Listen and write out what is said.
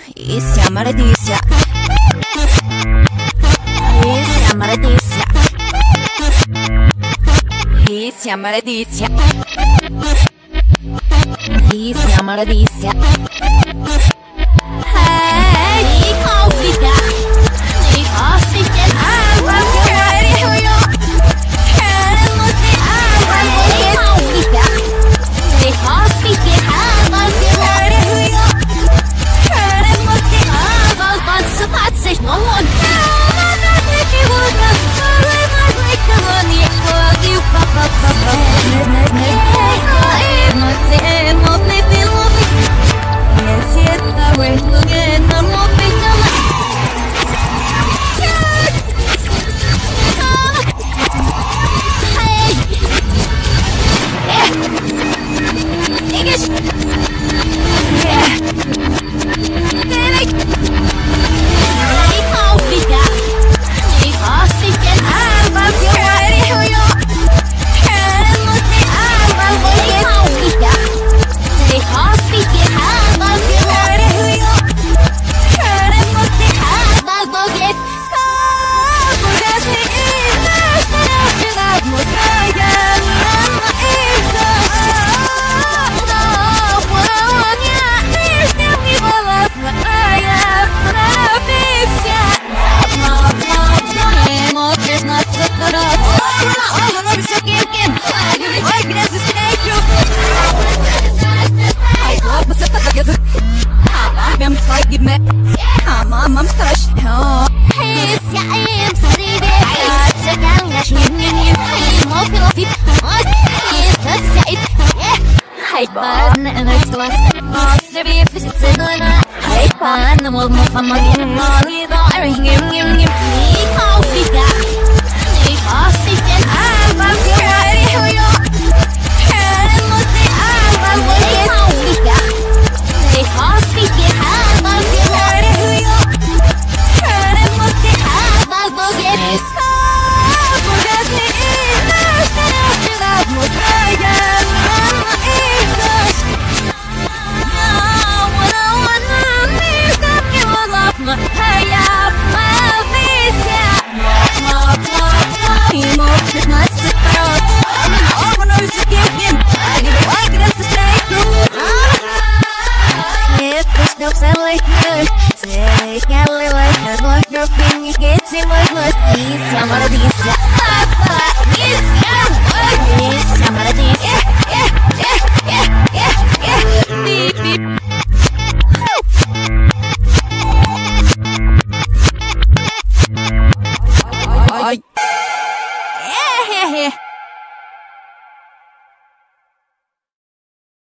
Isso é uma delícia. Isso é uma delícia. Isso é uma delícia. Isso é uma delícia. Hey, convida. Me hospite água, quero eu. Queremos ter água, convida. Me hospite água, quero eu. Queremos ter água, pode ser no mundo. Say, can't live like that, like your finger gets in my blood. Please, I'm out of these.